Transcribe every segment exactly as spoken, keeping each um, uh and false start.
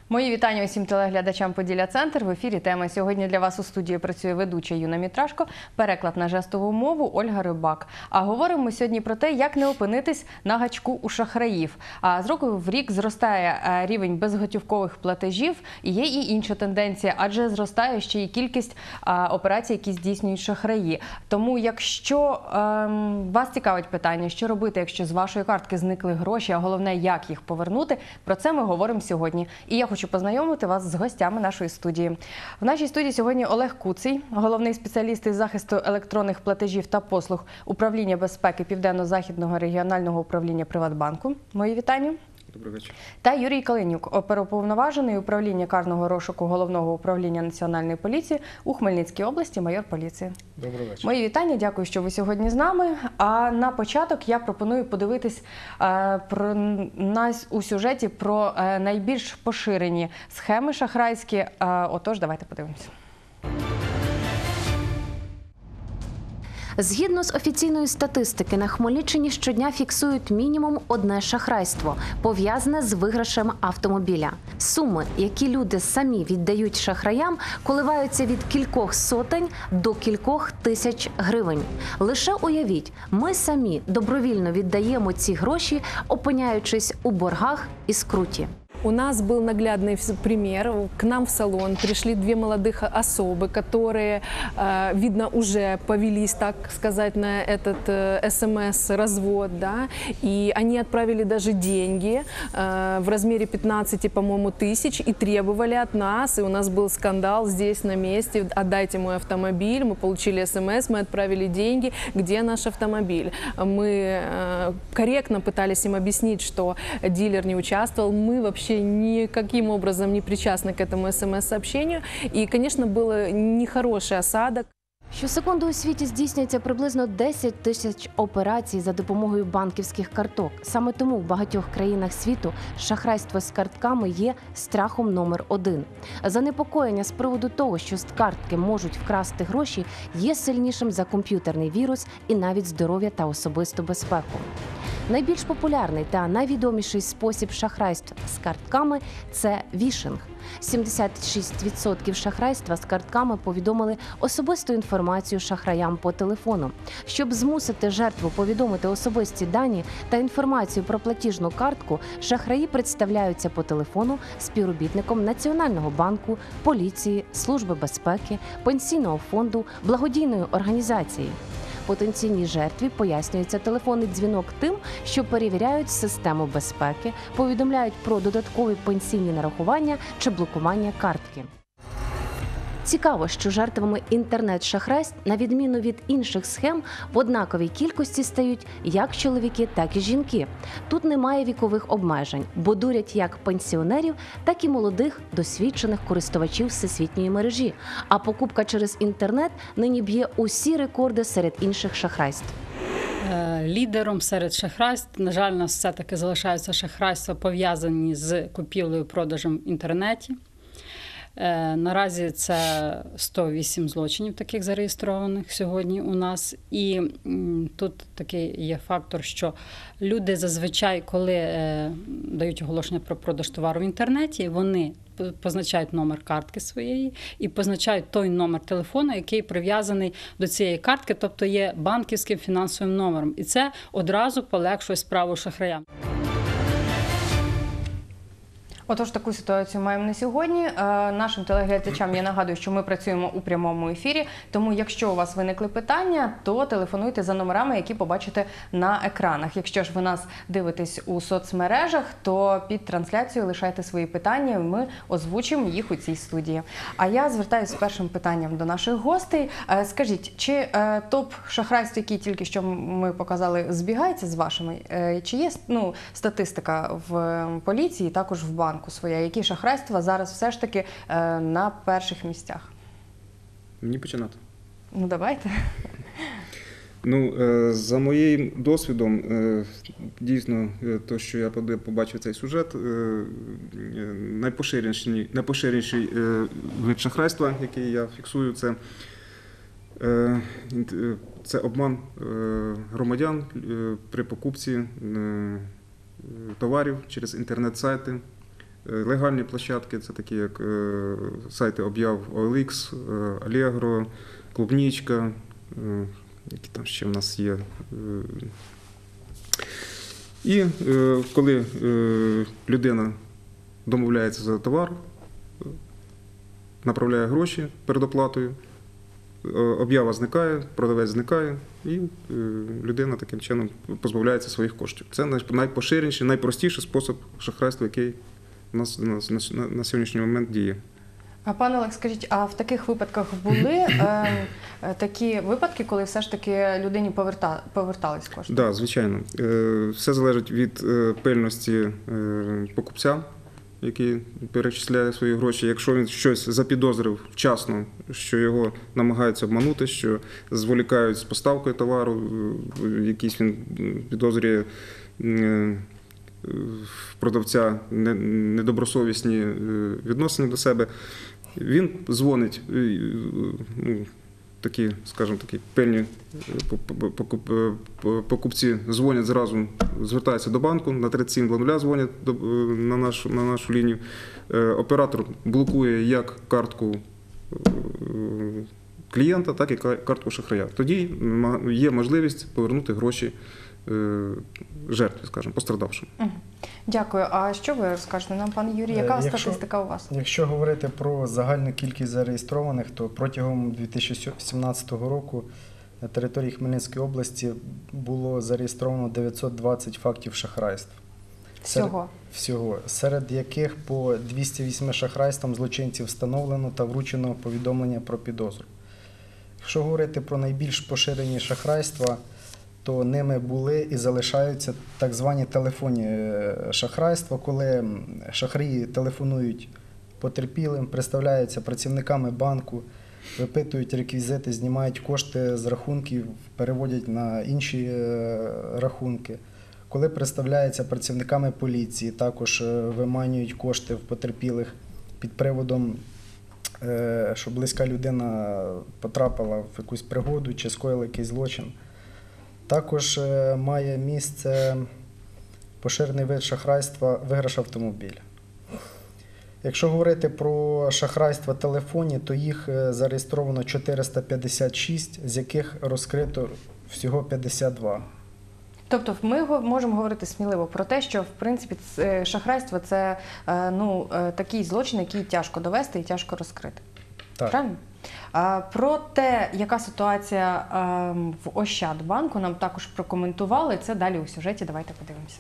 Мої вітання усім телеглядачам Поділля Центр. В ефірі теми. Сьогодні для вас у студії працює ведуча Юна Мітрашко, переклад на жестову мову Ольга Рибак. А говоримо ми сьогодні про те, як не опинитись на гачку у шахраїв. А з року в рік зростає рівень безготівкових платежів і є і інша тенденція, адже зростає ще й кількість операцій, які здійснюють шахраї. Тому якщо ем, вас цікавить питання, що робити, якщо з вашої картки зникли гроші, а головне, як їх повернути, про це ми говоримо сьогодні. І я хочу познайомити вас з гостями нашої студії. В нашій студії сьогодні Олег Куций, головний спеціаліст із захисту електронних платежів та послуг Управління безпеки Південно-Західного регіонального управління Приватбанку. Мої вітання. Добрий вечір. Та Юрій Калинюк, оперуповноважений управління карного розшуку Головного управління Національної поліції у Хмельницькій області, майор поліції. Добрий вечір. Мої вітання, дякую, що ви сьогодні з нами. А на початок я пропоную подивитись е, про нас у сюжеті про е, найбільш поширені схеми шахрайські. Е, отож, давайте подивимося. Згідно з офіційної статистики, на Хмельниччині щодня фіксують мінімум одне шахрайство, пов'язане з виграшем автомобіля. Суми, які люди самі віддають шахраям, коливаються від кількох сотень до кількох тисяч гривень. Лише уявіть, ми самі добровільно віддаємо ці гроші, опиняючись у боргах і скруті. У нас был наглядный пример. К нам в салон пришли две молодых особы, которые, видно, уже повелись, так сказать, на этот эс эм эс-развод, да, и они отправили даже деньги в размере пятнадцати, по-моему, тысяч и требовали от нас, и у нас был скандал здесь на месте: отдайте мой автомобиль. Мы получили эс эм эс, мы отправили деньги, где наш автомобиль. Мы корректно пытались им объяснить, что дилер не участвовал, мы вообще никаким образом не причастны к этому эс эм эс-сообщению. И, конечно, был нехороший осадок. Щосекунду у світі здійснюється приблизно десять тисяч операцій за допомогою банківських карток. Саме тому в багатьох країнах світу шахрайство з картками є страхом номер один. Занепокоєння з приводу того, що з картки можуть вкрасти гроші, є сильнішим за комп'ютерний вірус і навіть здоров'я та особисту безпеку. Найбільш популярний та найвідоміший спосіб шахрайств з картками – це вішинг. сімдесят шість відсотків шахрайства з картками повідомили особисту інформацію шахраям по телефону. Щоб змусити жертву повідомити особисті дані та інформацію про платіжну картку, шахраї представляються по телефону співробітником Національного банку, поліції, Служби безпеки, пенсійного фонду, благодійної організації. Потенційній жертві пояснюється телефонний дзвінок тим, що перевіряють систему безпеки, повідомляють про додаткові пенсійні нарахування чи блокування картки. Цікаво, що жертвами інтернет-шахрайств, на відміну від інших схем, в однаковій кількості стають як чоловіки, так і жінки. Тут немає вікових обмежень, бо дурять як пенсіонерів, так і молодих, досвідчених користувачів всесвітньої мережі. А покупка через інтернет нині б'є усі рекорди серед інших шахрайств. Лідером серед шахрайств, на жаль, у нас все-таки залишаються шахрайства, пов'язані з купівлею-продажем в інтернеті. Наразі це сто вісім злочинів таких зареєстрованих сьогодні у нас. І тут такий є фактор, що люди зазвичай, коли дають оголошення про продаж товару в інтернеті, вони позначають номер картки своєї і позначають той номер телефону, який прив'язаний до цієї картки, тобто є банківським фінансовим номером. І це одразу полегшує справу шахраям. Отож, таку ситуацію маємо на сьогодні. Нашим телеглядачам я нагадую, що ми працюємо у прямому ефірі, тому якщо у вас виникли питання, то телефонуйте за номерами, які побачите на екранах. Якщо ж ви нас дивитесь у соцмережах, то під трансляцією лишайте свої питання, і ми озвучимо їх у цій студії. А я звертаюся з першим питанням до наших гостей. Скажіть, чи топ шахрайств, які тільки що ми показали, збігається з вашими? Чи є ну, статистика в поліції, також в банку своя? Які шахрайства зараз все ж таки е, на перших місцях? Мені починати? Ну, давайте. Ну, е, за моїм досвідом, е, дійсно, те, що я побачив цей сюжет, е, найпоширеніший, найпоширеніший е, вид шахрайства, який я фіксую, це, е, це обман е, громадян е, при покупці е, товарів через інтернет-сайти, Легальні площадки це такі, як е, сайти об'яв о ел ікс, е, Allegro, Клубнічка, е, які там ще в нас є. Е. І е, коли е, людина домовляється за товар, направляє гроші перед оплатою, об'ява зникає, продавець зникає, і е, людина таким чином позбавляється своїх коштів. Це найпоширеніший, найпростіший спосіб шахрайства, який у нас на, на, на сьогоднішній момент діє. А пане Олег, скажіть, а в таких випадках були е, е, такі випадки, коли все ж таки людині поверта, повертались кошти? Так, да, звичайно. Е, все залежить від е, пильності е, покупця, який перечисляє свої гроші. Якщо він щось запідозрив вчасно, що його намагаються обманути, що зволікають з поставкою товару, якісь він підозрює в продавця недобросовісні відносини до себе, він дзвонить, ну, такі, скажімо, такі пильні покупці дзвонять зразу, звертаються до банку, на тридцять сім нуль нуль дзвонять на нашу, на нашу лінію. Оператор блокує як картку клієнта, так і картку шахрая. Тоді є можливість повернути гроші жертві, скажімо, пострадавшим. Дякую. А що ви розкажете нам, пан Юрій? Яка Якщо, статистика у вас? Якщо говорити про загальну кількість зареєстрованих, то протягом дві тисячі сімнадцятого року на території Хмельницької області було зареєстровано дев'ятсот двадцять фактів шахрайств. Всього? Серед, всього. Серед яких по двісті вісім шахрайствам злочинців встановлено та вручено повідомлення про підозру. Якщо говорити про найбільш поширені шахрайства, то ними були і залишаються так звані телефонні шахрайства, коли шахраї телефонують потерпілим, представляються працівниками банку, випитують реквізити, знімають кошти з рахунків, переводять на інші рахунки. Коли представляються працівниками поліції, також виманюють кошти в потерпілих під приводом, що близька людина потрапила в якусь пригоду чи скоїла якийсь злочин. Також має місце поширений вид шахрайства виграш автомобіля. Якщо говорити про шахрайства телефонні, то їх зареєстровано чотириста п'ятдесят шість, з яких розкрито всього п'ятдесят два. Тобто ми можемо говорити сміливо про те, що в принципі шахрайство – це ну, такий злочин, який тяжко довести і тяжко розкрити. Так. Правильно? Про те, яка ситуація в Ощадбанку, нам також прокоментували. Це далі у сюжеті. Давайте подивимося.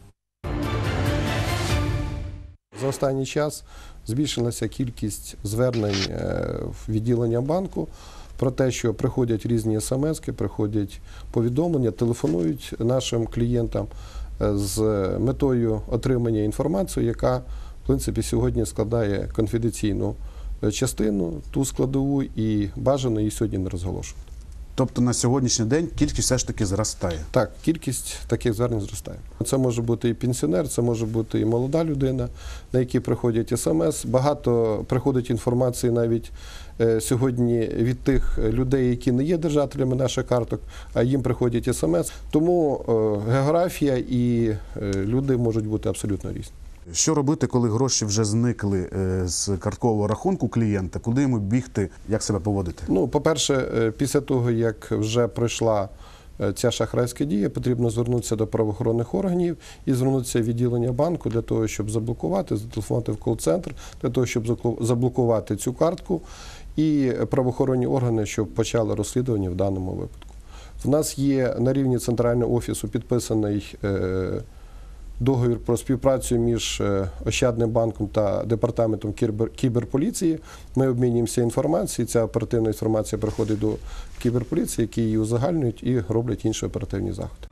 За останній час збільшилася кількість звернень в відділення банку про те, що приходять різні смски, приходять повідомлення, телефонують нашим клієнтам з метою отримання інформації, яка, в принципі, сьогодні складає конфіденційну частину, ту складову, і бажано її сьогодні не розголошувати. Тобто на сьогоднішній день кількість все ж таки зростає? Так, кількість таких звернень зростає. Це може бути і пенсіонер, це може бути і молода людина, на які приходять смс. Багато приходить інформації навіть е, сьогодні від тих людей, які не є держателями наших карток, а їм приходять смс. Тому е, географія і е, люди можуть бути абсолютно різні. Що робити, коли гроші вже зникли з карткового рахунку клієнта? Куди йому бігти, як себе поводити? Ну, по-перше, після того, як вже пройшла ця шахрайська дія, потрібно звернутися до правоохоронних органів і звернутися в відділення банку для того, щоб заблокувати, зателефонувати в кол-центр, для того, щоб заблокувати цю картку, і правоохоронні органи, щоб почали розслідування в даному випадку. В нас є на рівні центрального офісу підписаний договір про співпрацю між Ощадним банком та департаментом кіберполіції. Ми обмінюємося інформацією, ця оперативна інформація приходить до кіберполіції, які її узагальнюють і роблять інші оперативні заходи.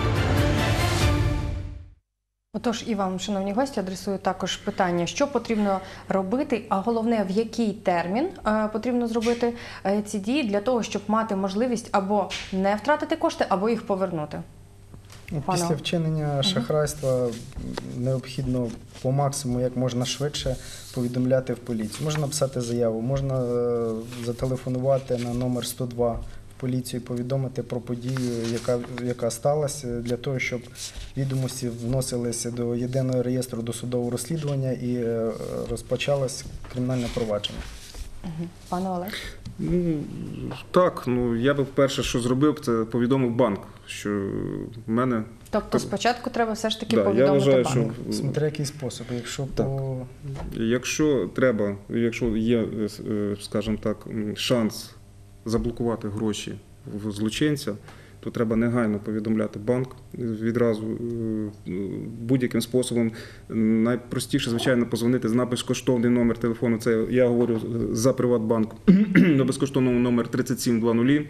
Отож, і вам, шановні гості, адресую також питання, що потрібно робити, а головне, в який термін потрібно зробити ці дії для того, щоб мати можливість або не втратити кошти, або їх повернути. Після вчинення шахрайства необхідно по максимуму, як можна швидше, повідомляти в поліцію. Можна написати заяву, можна зателефонувати на номер сто два в поліцію, повідомити про подію, яка, яка сталася, для того, щоб відомості вносилися до єдиного реєстру досудового розслідування і е, розпочалось кримінальне провадження. Мгм. Пане Олег? Ну, так, ну я би вперше, що зробив, це повідомив банк, що в мене. Тобто спочатку треба все ж таки Да, я повідомити вважаю, банк. що Ну, смотря який спосіб. Якщо Так. по Якщо треба, якщо є, е, скажімо так, м, шанс заблокувати гроші в злочинця, то треба негайно повідомляти банк відразу е, будь-яким способом. Найпростіше, звичайно, позвонити на безкоштовний номер телефону. Це я говорю за Приватбанк на безкоштовному номер тридцять сім двадцять.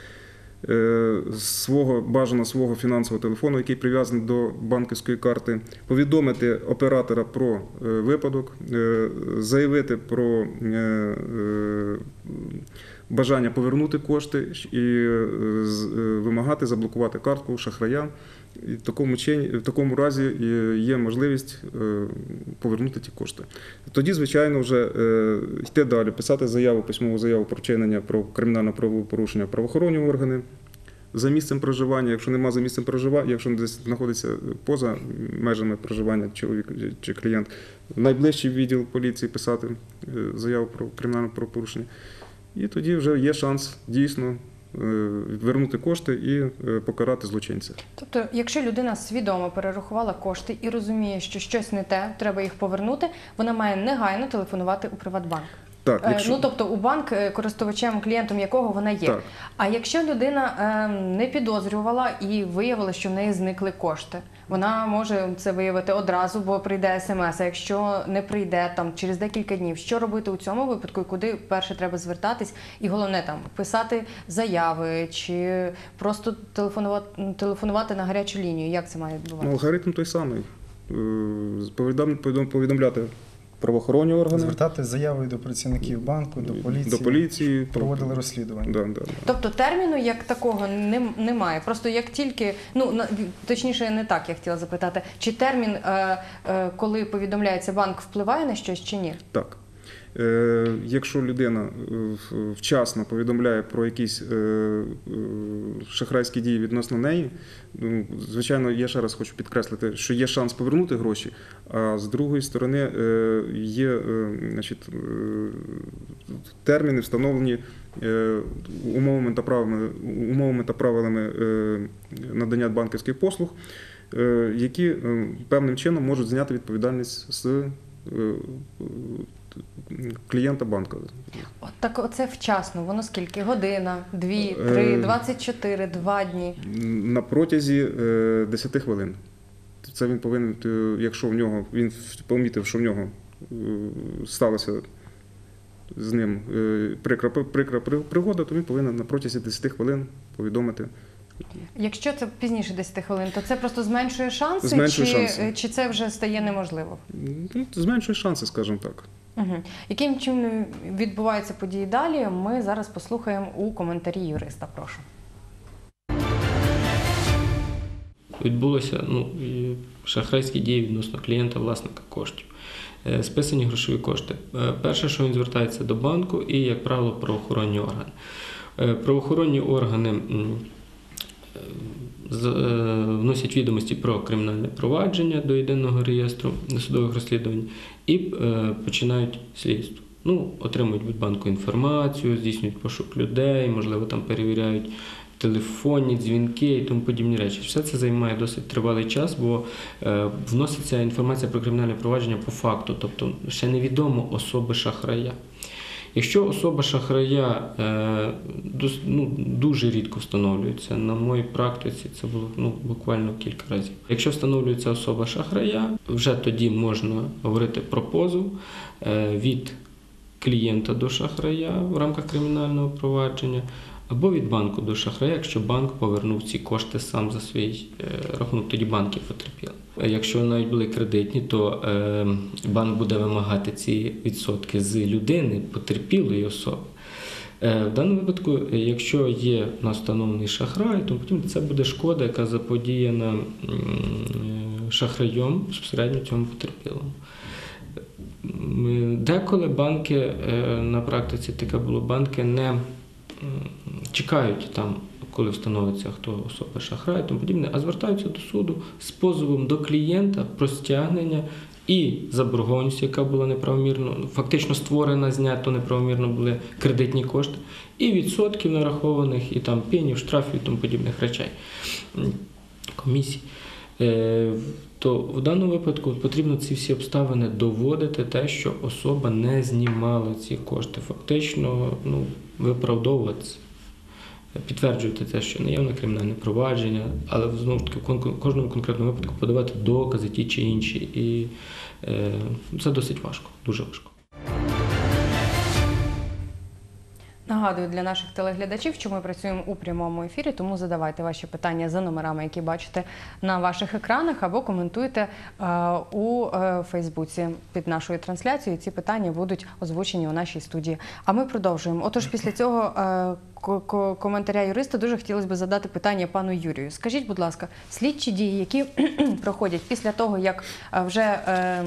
Е, свого бажано свого фінансового телефону, який прив'язаний до банківської карти, повідомити оператора про е, випадок, е, заявити про е, е, бажання повернути кошти і е, з- е, вимагати заблокувати картку шахрая. І в такому чині, в такому разі е, є можливість е, повернути ті кошти. Тоді, звичайно, вже е, йти далі, писати заяву, письмову заяву про вчинення про кримінальне правопорушення в правоохоронні органи за місцем проживання. Якщо нема за місцем проживання, якщо десь знаходиться поза межами проживання чоловік чи клієнт, в найближчий відділ поліції писати е, заяву про кримінальне правопорушення. І тоді вже є шанс дійсно е, вернути кошти і е, покарати злочинця. Тобто, якщо людина свідомо перерахувала кошти і розуміє, що щось не те, треба їх повернути, вона має негайно телефонувати у Приватбанк. Так, Е, якщо... Ну, тобто у банк, е, користувачем, клієнтом якого вона є. Так. А якщо людина е, не підозрювала і виявила, що в неї зникли кошти, вона може це виявити одразу, бо прийде смс. А якщо не прийде там через декілька днів, що робити у цьому випадку і куди перше треба звертатись? І головне там писати заяви чи просто телефонувати, телефонувати на гарячу лінію. Як це має Ну, відбуватися? алгоритм той самий. Е, повідом- повідом- Повідомляти правоохоронні органи, звертати з заявою до працівників банку, до поліції, до поліції. проводили розслідування. Да, да, да. Тобто терміну як такого нем- немає. Просто як тільки, ну на- точніше, не так я хотіла запитати, чи термін, е, е, коли повідомляється банк, впливає на щось чи ні? Так. Е, Якщо людина е, в- вчасно повідомляє про якісь е, е, шахрайські дії відносно неї, ну, звичайно, я ще раз хочу підкреслити, що є шанс повернути гроші, а з другої сторони е, є е, значить, е, терміни, встановлені е, умовами та правилами, умовами та правилами е, надання банківських послуг, е, які е, певним чином можуть зняти відповідальність з е, клієнта банка. От так оце вчасно. Воно скільки? Година, дві, три, Е, двадцять чотири, два дні. На протязі е, десяти хвилин. Це він повинен, е, якщо в нього, він помітив, що в нього е, сталося з ним е, прикра, прикра пригода, то він повинен на протязі десяти хвилин повідомити. Якщо це пізніше десяти хвилин, то це просто зменшує шанси, Зменшує чи, шанси. чи це вже стає неможливо? Ну, зменшує шанси, скажімо так. Угу. Яким чином відбуваються події далі, ми зараз послухаємо у коментарі юриста. Прошу. Відбулося ну, і шахрайські дії відносно клієнта, власника коштів. Е, Списані грошові кошти. Е, Перше, що він звертається до банку і, як правило, правоохоронні органи. Е, Правоохоронні органи м, е, з- е, вносять відомості про кримінальне провадження до єдиного реєстру досудових розслідувань і е, починають слідство. Ну, отримують від банку інформацію, здійснюють пошук людей, можливо, там перевіряють телефонні дзвінки і тому подібні речі. Все це займає досить тривалий час, бо е, вноситься інформація про кримінальне провадження по факту, тобто ще невідомо особи шахрая. Якщо особа шахрая е, дос, ну, дуже рідко встановлюється, на моїй практиці це було ну, буквально кілька разів. Якщо встановлюється особа шахрая, вже тоді можна говорити про позов е, від клієнта до шахрая в рамках кримінального провадження, або від банку до шахрая, якщо банк повернув ці кошти сам за свій е, рахунок, тоді банки потерпіли. Якщо навіть були кредитні, то е, банк буде вимагати ці відсотки з людини, потерпілої особи. Е, в даному випадку, якщо є у нас встановлений шахрай, то потім це буде шкода, яка заподіяна м, шахраєм безпосередньо цьому потерпілому. Деколи банки, е, на практиці таке було, банки не м, чекають там, коли встановиться, хто особа шахрай і тому подібне, а звертаються до суду з позовом до клієнта про стягнення і заборгованість, яка була неправомірно, фактично створена, знято неправомірно були кредитні кошти, і відсотків нарахованих, і там пенів, штрафів і тому подібних речей, комісій. То в даному випадку потрібно ці всі обставини доводити, те, що особа не знімала ці кошти. Фактично, ну, виправдовуватися. Підтверджуєте те, що наявне кримінальне провадження, але знову ж таки в кожному конкретному випадку подавати докази ті чи інші. І е, це досить важко, дуже важко. Нагадую для наших телеглядачів, що ми працюємо у прямому ефірі, тому задавайте ваші питання за номерами, які бачите на ваших екранах, або коментуйте е, у е, Фейсбуці під нашою трансляцією. Ці питання будуть озвучені у нашій студії. А ми продовжуємо. Отож, після цього е, коментаря юриста дуже хотілося б задати питання пану Юрію. Скажіть, будь ласка, слідчі дії, які проходять після того, як вже е,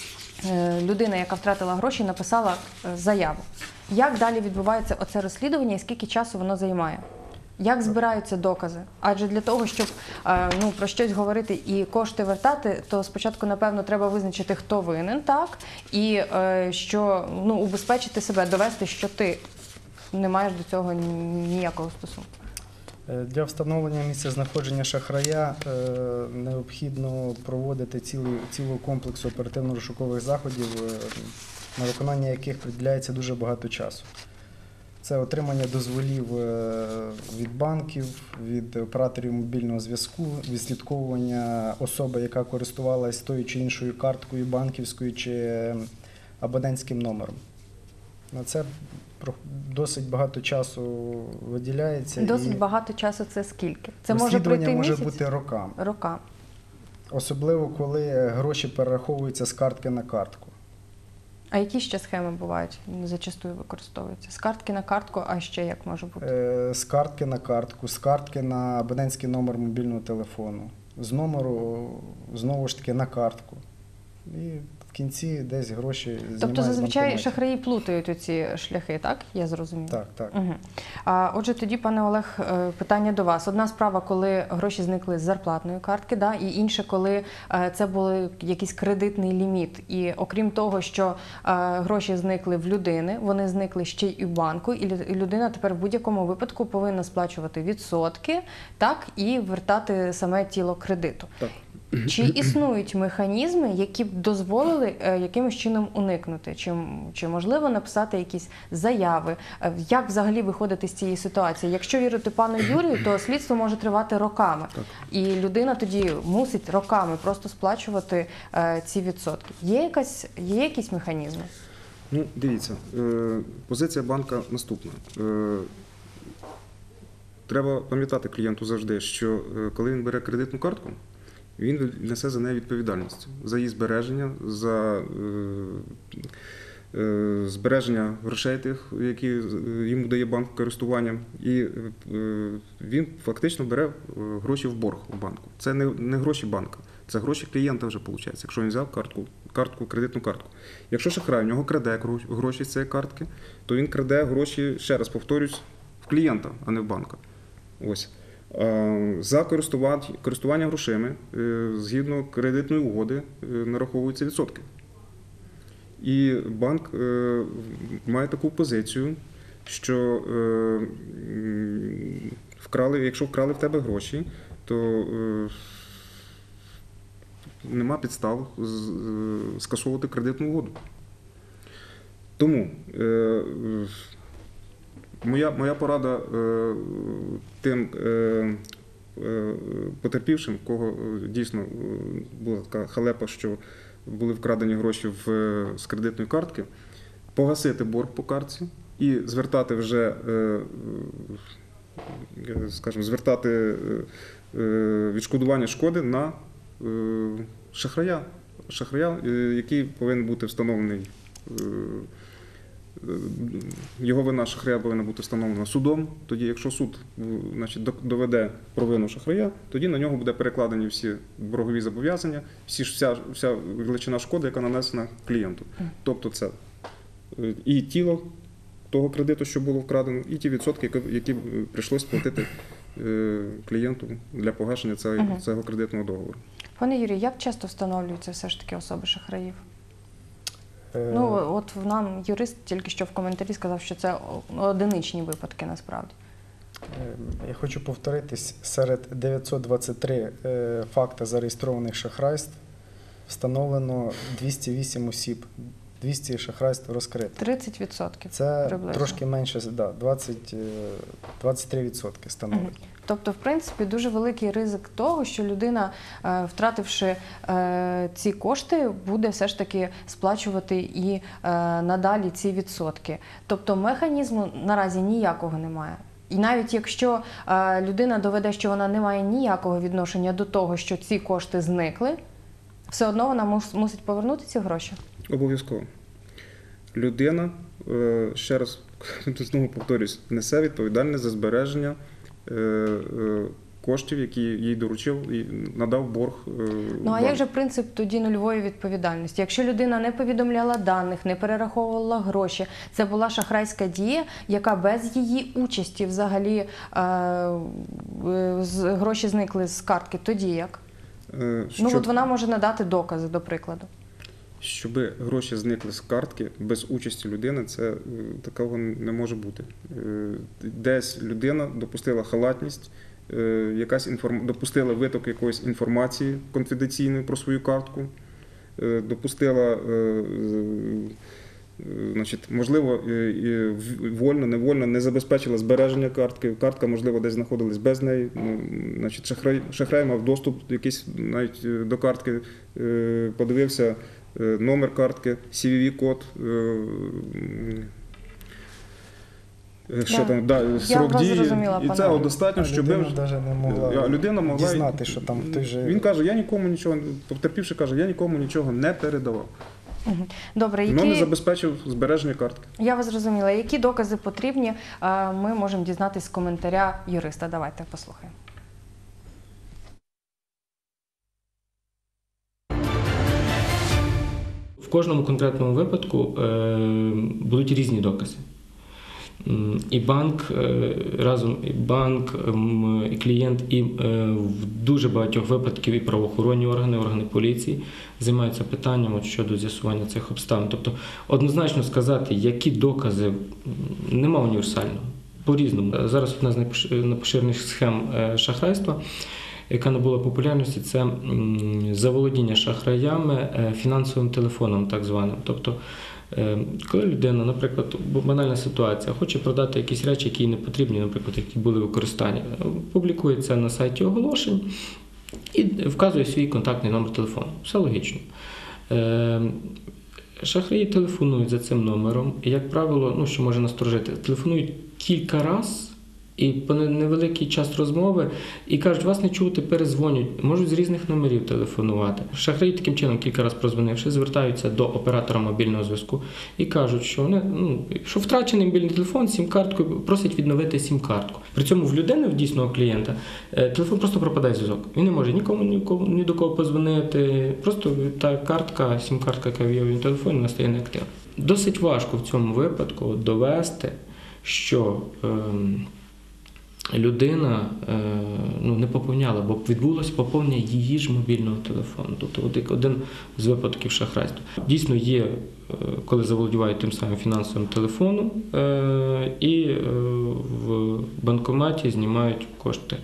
е, людина, яка втратила гроші, написала заяву. Як далі відбувається оце розслідування і скільки часу воно займає? Як збираються докази? Адже для того, щоб ну, про щось говорити і кошти вертати, то спочатку, напевно, треба визначити, хто винен, так? І що, ну, убезпечити себе, довести, що ти не маєш до цього ніякого стосунку. Для встановлення місцезнаходження шахрая е, необхідно проводити цілу, цілу комплексу оперативно-розшукових заходів, е, на виконання яких приділяється дуже багато часу. Це отримання дозволів е, від банків, від операторів мобільного зв'язку, відслідковування особи, яка користувалась тою чи іншою карткою банківською чи абонентським номером. На це досить багато часу виділяється. Досить і багато часу – це скільки? Це може пройти розслідування може місяць? бути роками. Роками. Особливо, коли гроші перераховуються з картки на картку. А які ще схеми бувають, зачастую використовуються? З картки на картку, а ще як може бути? Е, з картки на картку, з картки на абонентський номер мобільного телефону, з номеру, знову ж таки, на картку. І в кінці десь гроші знімають. Тобто зазвичай банкоматі. шахраї плутають оці шляхи, так? Я зрозуміла. Так, так. Угу. А, отже, тоді, пане Олег, питання до вас. Одна справа, коли гроші зникли з зарплатної картки, да? І інша, коли це був якийсь кредитний ліміт. І окрім того, що гроші зникли в людини, вони зникли ще й у банку, і людина тепер в будь-якому випадку повинна сплачувати відсотки, так? І вертати саме тіло кредиту. Так. Чи існують механізми, які б дозволили е, якимось чином уникнути? Чи, чи можливо написати якісь заяви? Е, як взагалі виходити з цієї ситуації? Якщо вірити пану Юрію, то слідство може тривати роками. Так. І людина тоді мусить роками просто сплачувати е, ці відсотки. Є, якась, є якісь механізми? Ну, дивіться, е, позиція банка наступна. Е, треба пам'ятати клієнту завжди, що е, коли він бере кредитну картку, він несе за неї відповідальність за її збереження, за е, е, збереження грошей тих, які йому дає банк користування. І е, він фактично бере гроші в борг у банку. Це не, не гроші банка, це гроші клієнта вже виходить, якщо він взяв картку, картку, кредитну картку. Якщо шахрай в нього краде гроші з цієї картки, то він краде гроші, ще раз повторюсь, в клієнта, а не в банка. Ось. За користування грошима згідно кредитної угоди нараховуються відсотки. І банк має таку позицію, що вкрали, якщо вкрали в тебе гроші, то нема підстав скасовувати кредитну угоду. Тому Моя, моя порада е, тим е, е, потерпівшим, у кого дійсно була така халепа, що були вкрадені гроші в, з кредитної картки, погасити борг по картці і звертати вже, е, скажімо, звертати е, відшкодування шкоди на е, шахрая, шахрая, який повинен бути встановлений. Е, Його вина шахрая повинна бути встановлена судом. Тоді, якщо суд, значить, доведе провину шахрая, тоді на нього буде перекладені всі боргові зобов'язання, всі, вся, вся величина шкоди, яка нанесена клієнту. Тобто це і тіло того кредиту, що було вкрадено, і ті відсотки, які, які прийшлось платити е, клієнту для погашення цього, Мгм. цього кредитного договору. Пане Юрію, як часто встановлюються все ж таки особи шахраїв? Е, Ну, от нам юрист тільки що в коментарі сказав, що це о- одиничні випадки насправді. Е, Я хочу повторитись, серед дев'ятсот двадцять три е, факти зареєстрованих шахрайств встановлено двісті вісім осіб, двісті шахрайств розкрито. тридцять відсотків Це приблизно. трошки менше, да, двадцять, е, двадцять три відсотки становить. Мгм. Тобто, в принципі, дуже великий ризик того, що людина, е, втративши е, ці кошти, буде все ж таки сплачувати і е, надалі ці відсотки. Тобто механізму наразі ніякого немає. І навіть якщо е, людина доведе, що вона не має ніякого відношення до того, що ці кошти зникли, все одно вона мус- мусить повернути ці гроші. Обов'язково. Людина, е, ще раз знову повторюсь, несе відповідальність за збереження е, е, коштів, які їй доручив і надав борг. е, Ну а банк. як же принцип тоді нульової відповідальності? Якщо людина не повідомляла даних, не перераховувала гроші, це була шахрайська дія, яка без її участі взагалі е, е, з- гроші зникли з картки, тоді як? Е, Ну щоб- от вона може надати докази, до прикладу. Щоб гроші зникли з картки без участі людини, це е, такого не може бути. Е, Десь людина допустила халатність, е, якась інформ... допустила виток якоїсь інформації конфіденційної про свою картку, е, допустила, е, е, значить, можливо, е, е, в- вольно, невольно не забезпечила збереження картки. Картка, можливо, десь знаходилась без неї. Ну, значить, шахрай, шахрай мав доступ якийсь навіть е, до картки, е, подивився е, номер картки, сі ві ві-код, е, е, що Да. там, да, Я срок вас дії. зрозуміла, І пане цього Олег. достатньо, А щоб... людина навіть не могла А людина могла дізнати, що там той же... Він каже, я нікому нічого, потерпівши каже, я нікому нічого не передавав. Мгм. Добре, Але не які... забезпечив збереження картки. я вас зрозуміла. Які докази потрібні, е, ми можемо дізнатись з коментаря юриста. Давайте послухаємо. В кожному конкретному випадку е, будуть різні докази. М, І банк е, разом, і банк, м, і клієнт, і е, в дуже багатьох випадків і правоохоронні органи, органи поліції займаються питанням от щодо з'ясування цих обставин. Тобто однозначно сказати, які докази, м, нема універсального. По-різному. Зараз одна з найпош- найпоширеніших схем е, шахрайства, яка набула популярності, це м, заволодіння шахраями е, фінансовим телефоном, так званим. Тобто, е, коли людина, наприклад, банальна ситуація, хоче продати якісь речі, які їй не потрібні, наприклад, які були в використанні, публікує це на сайті оголошень і вказує свій контактний номер телефону. Все логічно. Е, Шахраї телефонують за цим номером, і, як правило, ну, що може насторожити, телефонують кілька разів, і по невеликий час розмови, і кажуть, вас не чути, перезвонять, можуть з різних номерів телефонувати. Шахраї таким чином, кілька разів прозвонивши, звертаються до оператора мобільного зв'язку і кажуть, що, вони, ну, що втрачений мобільний телефон, сім-карткою, просять відновити сім-картку. При цьому в людини, в дійсного клієнта, е, телефон просто пропадає зв'язок. Він не може нікому, нікому ні до кого позвонити, просто та картка, сім-картка, яка є в його телефоні, вона стає неактивною. Досить важко в цьому випадку довести, що ем, людина е, ну, не поповняла, бо відбулося поповнення її ж мобільного телефону. Тобто от як один з випадків шахрайства. Дійсно є, е, коли заволодівають тим самим фінансовим телефоном е, і е, в банкоматі знімають кошти.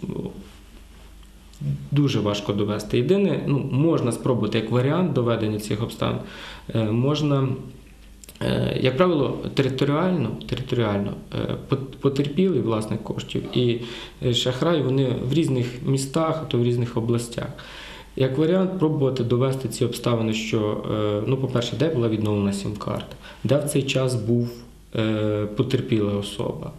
Дуже важко довести. Єдине, ну, можна спробувати як варіант доведення цих обставин, е, можна, е, як правило, територіально, територіально е, потерпілий власник коштів і шахрай, вони в різних містах, а то в різних областях. Як варіант, пробувати довести ці обставини, що, е, ну, по-перше, де була відновлена сім-карта, де в цей час був е, потерпіла особа.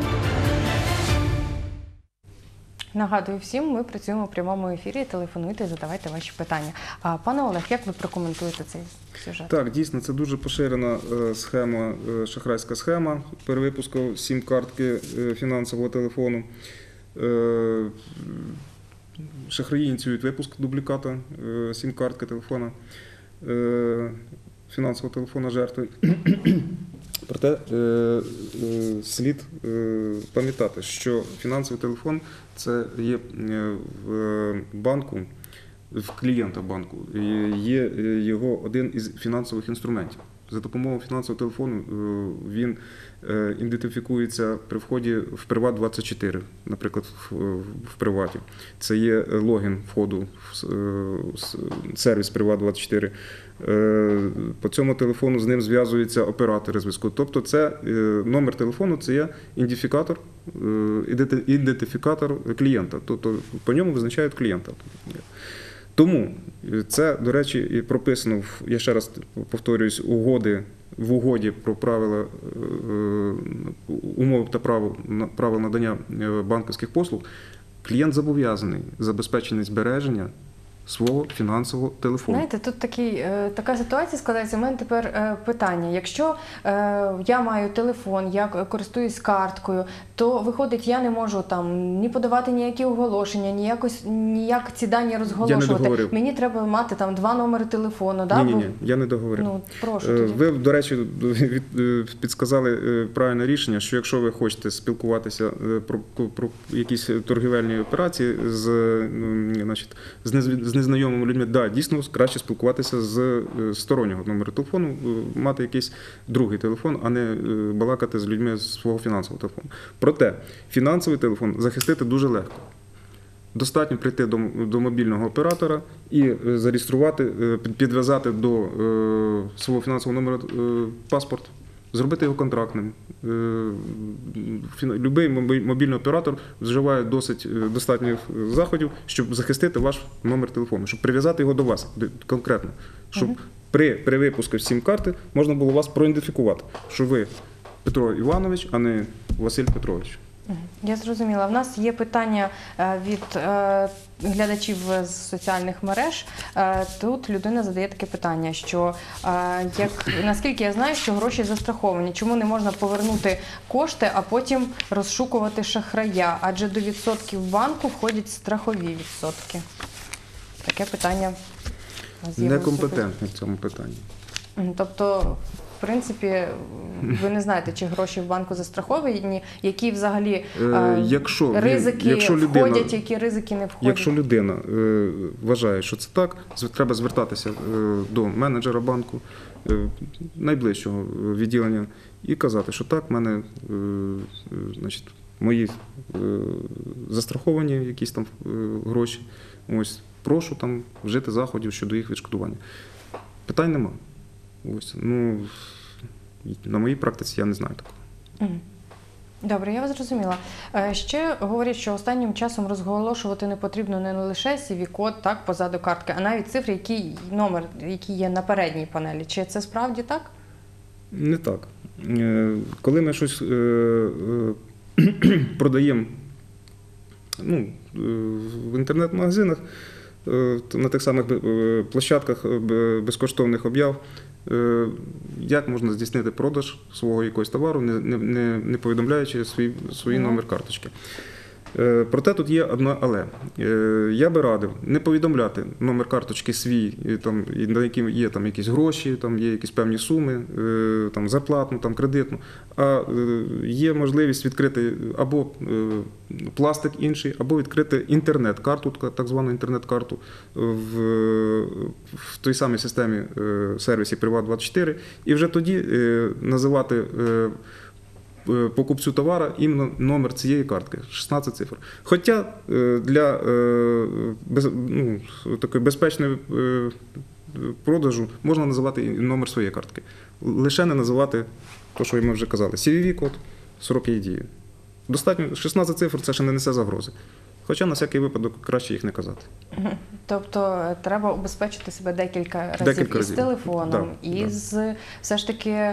Нагадую всім, ми працюємо в прямому ефірі. Телефонуйте, задавайте ваші питання. А, пане Олег, як ви прокоментуєте цей сюжет? Так, дійсно, це дуже поширена е, схема, е, шахрайська схема перевипуску сім-картки е, фінансового телефону. Е, Шахраї ініціюють випуск дубліката е, сім-картки телефона, е, фінансового телефона жертви. Проте е, е, слід е, пам'ятати, що фінансовий телефон – це є е, в банку, в клієнта банку, е, є його один із фінансових інструментів. За допомогою фінансового телефону е, він е, ідентифікується при вході в Приват двадцять чотири, наприклад, в, в Приваті. Це є логін входу в е, сервіс Приват двадцять чотири. Е, по цьому телефону з ним зв'язуються оператори зв'язку. Тобто це е, номер телефону – це є ідентифікатор, е, ідентифікатор клієнта. Тобто по ньому визначають клієнта. Тому це, до речі, і прописано, я ще раз повторююсь, угоди, в угоді про правила, умови та правил надання банківських послуг. Клієнт зобов'язаний забезпечення збереження свого фінансового телефону. Знаєте, тут такий, е, така ситуація складається. У мене тепер е, питання. Якщо е, я маю телефон, я користуюсь карткою, то виходить, я не можу там ні подавати ніякі оголошення, ні якось ніяк ці дані розголошувати. Мені треба мати там два номери телефону. Да? Ні, ні, ні, я не договорив. Ну, прошу тоді. Ви, до речі, підсказали правильне рішення, що якщо ви хочете спілкуватися про, про якісь торгівельні операції з, значить, з нез- з незнайомими людьми, да, дійсно краще спілкуватися з стороннього номеру телефону, мати якийсь другий телефон, а не балакати з людьми з свого фінансового телефону. Проте фінансовий телефон захистити дуже легко. Достатньо прийти до, до мобільного оператора і зареєструвати, підв'язати до е, свого фінансового номера е, паспорт, зробити його контрактним. Любий мобільний оператор вживає досить достатньо заходів, щоб захистити ваш номер телефону, щоб прив'язати його до вас конкретно, щоб при, при випуску сім-карти можна було вас проідентифікувати, що ви Петро Іванович, а не Василь Петрович. Я зрозуміла. В нас є питання від глядачів з соціальних мереж. Тут людина задає таке питання, що як, наскільки я знаю, що гроші застраховані. Чому не можна повернути кошти, а потім розшукувати шахрая? Адже до відсотків банку входять страхові відсотки. Таке питання з'явилося. Некомпетентний в цьому питанні. Тобто, в принципі, ви не знаєте, чи гроші в банку застраховані, які взагалі е, якщо, ризики якщо людина, входять, які ризики не входять. Якщо людина е, вважає, що це так, треба звертатися е, до менеджера банку, е, найближчого відділення, і казати, що так, в мене е, е, значить, мої е, застраховані якісь там е, гроші, ось, прошу там вжити заходів щодо їх відшкодування. Питань нема. Ось, ну, на моїй практиці я не знаю такого. Добре, я вас зрозуміла. Ще говорять, що останнім часом розголошувати не потрібно не лише сі ві-код, так, позаду картки, а навіть цифри, який номер, який є на передній панелі. Чи це справді так? Не так. Коли ми щось продаємо, ну, в інтернет-магазинах, на тих самих площадках безкоштовних об'яв, як можна здійснити продаж свого якогось товару, не, не, не повідомляючи свій, свій mm-hmm. номер карточки. Проте тут є одне але. Я би радив не повідомляти номер карточки свій, там, на яким є там, якісь гроші, там, є якісь певні суми, там, зарплатну, там, кредитну, а є можливість відкрити або пластик інший, або відкрити інтернет-карту, так звану інтернет-карту в, в той самій системі сервісі Приват двадцять чотири, і вже тоді називати покупцю товара іменно номер цієї картки, шістнадцять цифр. Хоча для без, ну, такої безпечної продажу можна називати і номер своєї картки. Лише не називати те, що ми вже казали, сі ві ві-код, срок її дії. Достатньо, шістнадцять цифр – це ще не несе загрози. Хоча на всякий випадок краще їх не казати. Тобто треба убезпечити себе декілька разів, декілька і разів. з телефоном, да, і да. з все ж таки е,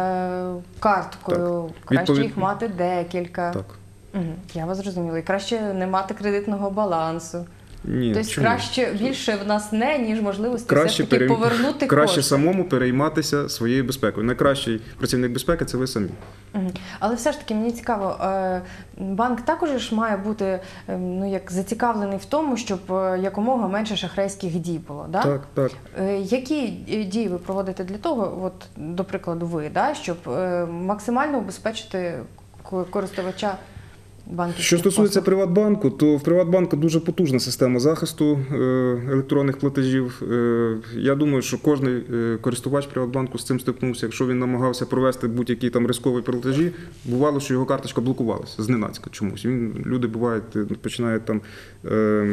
Так. карткою. Краще Відповід... їх мати декілька. Так. Угу. Я вас зрозуміла. І краще не мати кредитного балансу. Ні, Тобто чому? краще, більше в нас не, ніж можливості Краще, все ж таки перейм- повернути краще кошти. самому перейматися своєю безпекою. Найкращий працівник безпеки – це ви самі. Мгм. Але все ж таки мені цікаво, е, банк також ж має бути е, ну, як зацікавлений в тому, щоб е, якомога менше шахрайських дій було. Да? Так, так. Е, Які е, дії ви проводите для того, от, до прикладу, ви, да, щоб е, максимально убезпечити ко- користувача банківських Що стосується послуг? Приватбанку, то в Приватбанку дуже потужна система захисту е, електронних платежів. Е, Я думаю, що кожен е, користувач Приватбанку з цим стикнувся. Якщо він намагався провести будь-які там ризикові платежі, бувало, що його карточка блокувалася зненацька чомусь. Він, люди бувають, е, починають там е, е,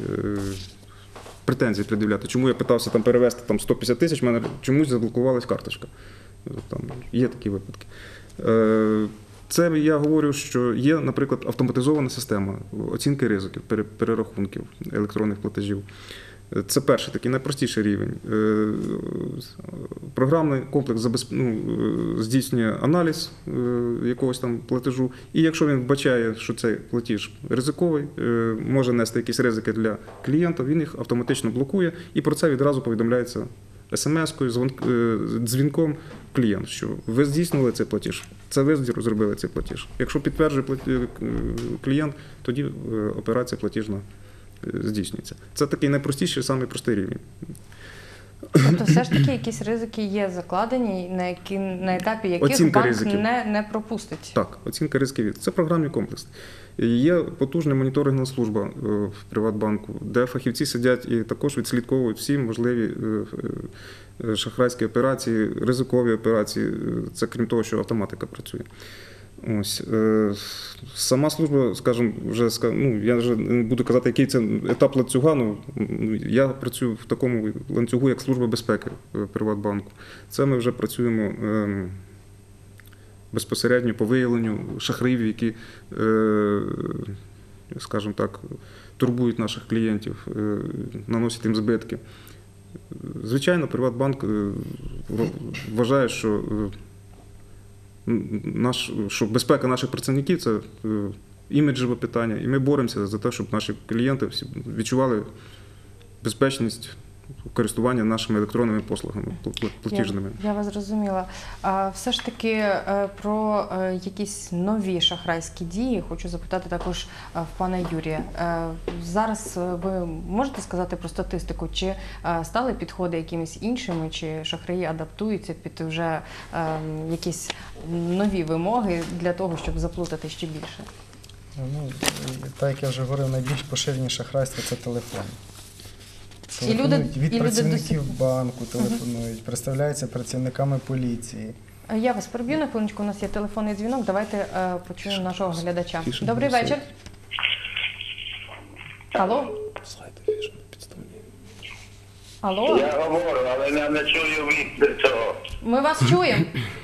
претензії пред'являти. Чому я питався там перевести там сто п'ятдесят тисяч, в мене чомусь заблокувалась карточка. Там є такі випадки. Е, Це я говорю, що є, наприклад, автоматизована система оцінки ризиків, пере- перерахунків електронних платежів. Це перший такий найпростіший рівень. Е, Програмний комплекс забезп... ну, е, здійснює аналіз е, якогось там платежу, і якщо він вбачає, що цей платіж ризиковий, е, може нести якісь ризики для клієнта, він їх автоматично блокує, і про це відразу повідомляється смс-кою, дзвонк- е, дзвінком клієнт, що ви здійснили цей платіж, це ви зробили цей платіж. Якщо підтверджує платі- е, клієнт, тоді е, операція платіжна е, здійснюється. Це такий найпростіший, самий простий рівень. Тобто все ж таки якісь ризики є закладені, на, які, на етапі яких Оцінка банк ризиків. не, не пропустить. Так, оцінка ризиків. Це програмний комплекс. Є потужна моніторингова служба е, в Приватбанку, де фахівці сидять і також відслідковують всі можливі е, е, шахрайські операції, ризикові операції. Е, Це крім того, що автоматика працює. Ось. е, Сама служба, скажімо, вже ска- ну, я вже не буду казати, який це етап ланцюга. Ну, я працюю в такому ланцюгу, як Служба безпеки в Приватбанку. Це ми вже працюємо е, безпосередньо по виявленню шахраїв, які, е, скажімо так, турбують наших клієнтів, е, наносять їм збитки. Звичайно, Приватбанк е, вважає, що е, наш, що безпека наших працівників – це е, іміджеве питання, і ми боремося за те, щоб наші клієнти всі відчували безпечність користування нашими електронними послугами платіжними. Я, я вас зрозуміла. А все ж таки е, про е, якісь нові шахрайські дії хочу запитати також е, в пана Юрія. Е, Зараз е, ви можете сказати про статистику, чи е, стали підходи якимись іншими, чи шахраї адаптуються під вже е, якісь нові вимоги для того, щоб заплутати ще більше? Ну, так як я вже говорив, найбільш поширені шахрайства – це телефон. І люди- Телефонують від і люди працівників досі- банку, телефонують, представляються працівниками поліції. Е, Я вас переб'ю на хвилиночку, у нас є телефонний дзвінок, давайте е, почуємо нашого глядача. Тише, Добрий все. вечір. Алло? Алло? Я говорю, але я не чую від цього. Ми вас чуємо.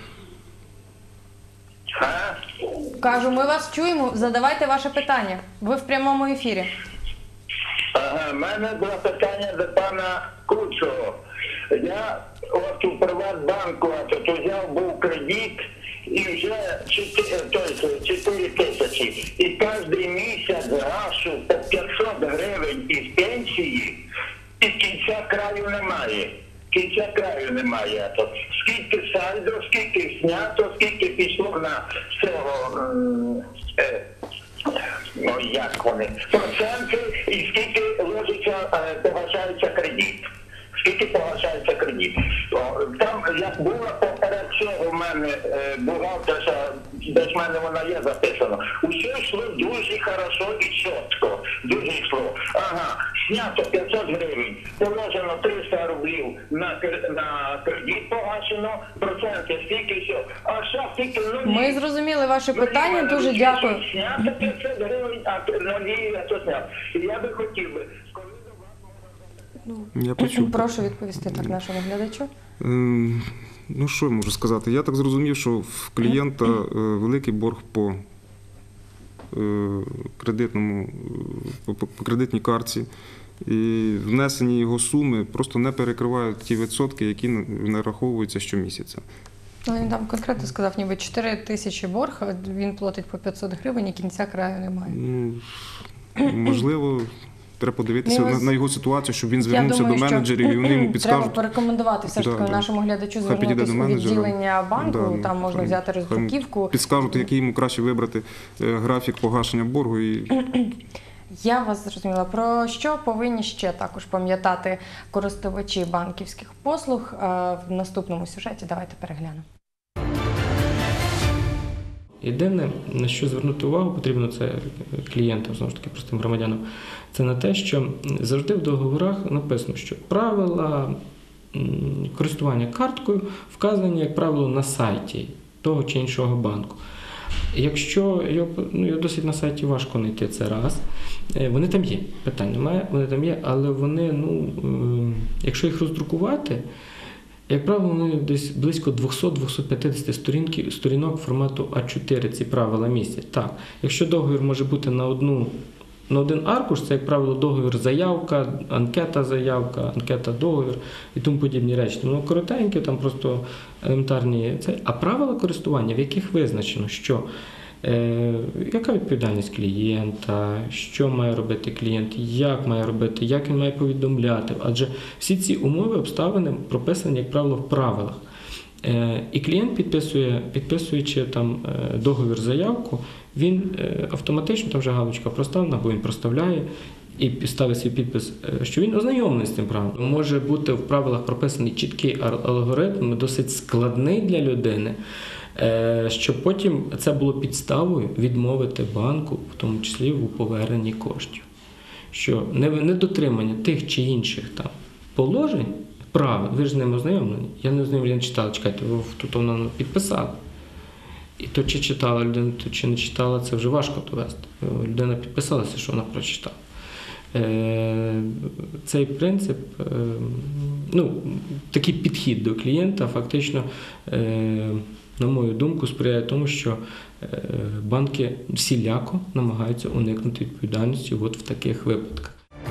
А? Кажу, ми вас чуємо. Задавайте ваше питання. Ви в прямому ефірі. Ага, в мене було питання до пана Куцого. Я от у Приватбанку а тут взяв був кредит і вже чотири тисячі. І кожен місяць гашу по п'ятсот гривень із пенсії, і кінця краю немає. Кінця краю немає. То скільки сальдо, скільки знято, скільки пішло на цього, м, е, ну як вони, проценти, і скільки ложиться, е, погашається кредит. Скільки погашається кредит. О, там, як було поперед цього в мене е, бухгалтерша, десь в мене вона є записано. Усе йшло дуже хорошо і чітко. Дуже йшло. Ага, знято п'ятсот гривень, положено триста рублів на, кр- на кредит погашено, проценти стільки все. А ще стільки нулі. Ми зрозуміли ваше питання. Дуже дякую. Знято п'ятсот гривень, а нулі я то зняв. І я би хотів би, коли до вас можна... Я почув. Прошу відповісти так нашому глядачу. Ем, Ну, що я можу сказати? Я так зрозумів, що в клієнта е, великий борг по е, кредитному, е, по, по- по кредитній картці. І внесені його суми просто не перекривають ті відсотки, які на- нараховуються щомісяця. Ну, він там конкретно сказав, ніби чотири тисячі борг, а він платить по п'ятсот гривень і кінця краю немає. Ну, можливо, треба подивитися Ну, на, ось на його ситуацію, щоб він Я звернувся думаю, до що менеджерів, і вони йому Треба підскажуть. порекомендувати все ж Да, таки да. нашому глядачу Хай підійде звернутися до у менеджера. відділення банку, Да, там можна хай- взяти хай роздруківку. Підскажуть, який йому краще вибрати е, графік погашення боргу. І Я вас зрозуміла. Про що повинні ще також пам'ятати користувачі банківських послуг е, в наступному сюжеті? Давайте переглянемо. Єдине, на що звернути увагу потрібно, це клієнтам, знову ж таки, простим громадянам, це на те, що завжди в договорах написано, що правила м, користування карткою вказані, як правило, на сайті того чи іншого банку. Якщо його, ну, його досить на сайті важко знайти, це раз. Е, Вони там є, питань немає, вони там є, але вони, ну, е, якщо їх роздрукувати, як правило, вони десь близько двісті-двісті п'ятдесят сторінки, сторінок формату а чотири ці правила містять. Так, якщо договір може бути на одну, на один аркуш, це, як правило, договір заявка, анкета заявка, анкета договір і тому подібні речі. Воно коротеньке, там просто елементарні це. А правила користування, в яких визначено, що е, яка відповідальність клієнта, що має робити клієнт, як має робити, як він має повідомляти. Адже всі ці умови, обставини прописані, як правило, в правилах. Е, і клієнт підписує, підписуючи там е, договір заявку, він е, автоматично, там вже галочка проставлена, або він проставляє і ставить свій підпис, е, що він ознайомлений з цим правилом. Може бути в правилах прописаний чіткий ар- алгоритм, досить складний для людини, е, щоб потім це було підставою відмовити банку, в тому числі у поверненні коштів. Що недотримання тих чи інших там положень, правил, ви ж з ними ознайомлені. Я не ознайомлений, не читала, чекайте, ви тут вона підписала. І то, чи читала людина, то чи не читала, це вже важко довести. Людина підписалася, що вона прочитала. Е, Цей принцип, е, ну, такий підхід до клієнта фактично, е, на мою думку, сприяє тому, що е, банки всіляко намагаються уникнути відповідальності от в таких випадках.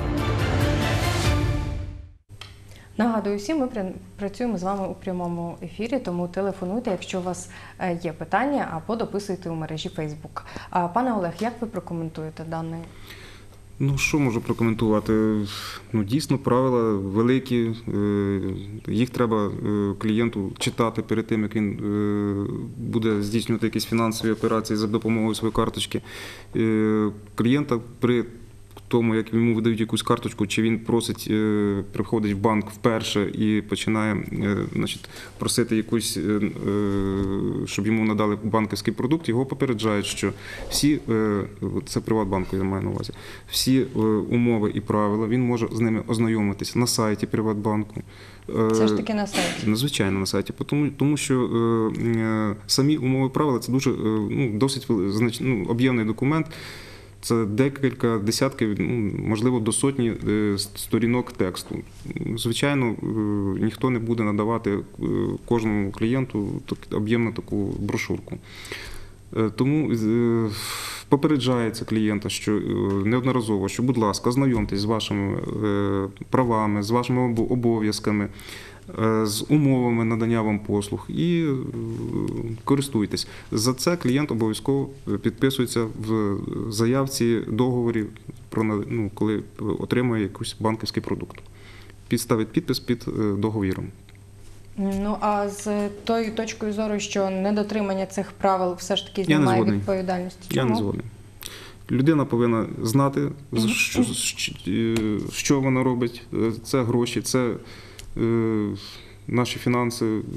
Нагадую всім, ми при- працюємо з вами у прямому ефірі, тому телефонуйте, якщо у вас е, є питання, або дописуйте у мережі Facebook. А, Пане Олег, як ви прокоментуєте даний? Ну, що можу прокоментувати? Ну, дійсно, правила великі, е, їх треба е, клієнту читати перед тим, як він е, буде здійснювати якісь фінансові операції за допомогою своєї карточки. Е, Клієнта при тому, як йому видають якусь карточку, чи він просить, е, приходить в банк вперше і починає е, значить, просити якусь, е, щоб йому надали банківський продукт, його попереджають, що всі, е, це Приватбанку, я маю на увазі, всі е, умови і правила, він може з ними ознайомитися на сайті Приватбанку. Е, Це ж таки на сайті. Звичайно, на сайті, тому, тому що е, е, самі умови і правила – це дуже, е, ну, досить вели- знач- ну, об'ємний документ. Це декілька десятків, ну, можливо, до сотні е, сторінок тексту. Звичайно, е, ніхто не буде надавати е, кожному клієнту так- об'ємну таку брошурку. Е, Тому е, попереджається клієнта, що е, неодноразово, що, будь ласка, ознайомтесь з вашими е, правами, з вашими обо- обов'язками, е, з умовами надання вам послуг і е, користуйтесь. За це клієнт обов'язково підписується в заявці договорі, про, на- ну, коли отримує якийсь банківський продукт. Підставить підпис під е, договіром. Ну, а з тою точкою зору, що недотримання цих правил все ж таки Я не знімає згодний. відповідальність. Я не Чому? згоден. Людина повинна знати, з- що, що, е, що вона робить. Е, Це гроші, це е, наші фінанси. Е,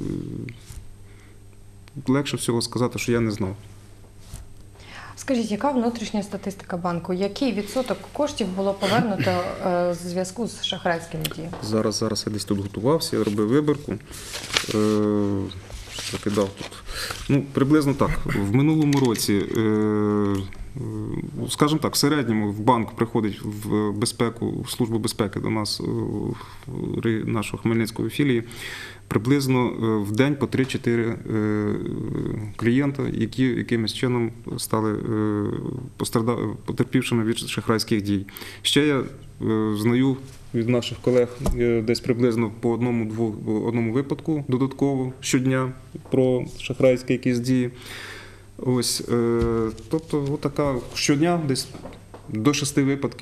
Легше всього сказати, що я не знав. Скажіть, яка внутрішня статистика банку? Який відсоток коштів було повернуто е, в зв'язку з шахрайськими діями? Зараз, зараз я десь тут готувався, я робив вибірку. Е, закидав тут. Ну, приблизно так. В минулому році, е, е, скажімо так, в середньому в банк приходить в безпеку, в службу безпеки до нас, е, в ри- нашого Хмельницької філії, приблизно е, в день по три-чотири е, клієнта, які якимось чином стали е, постражда- потерпівшими від шахрайських дій. Ще я е, знаю від наших колег е, десь приблизно по одному-двох одному випадку додатково щодня про шахрайські якісь дії. Ось, е, тобто, отака щодня десь до шести випадків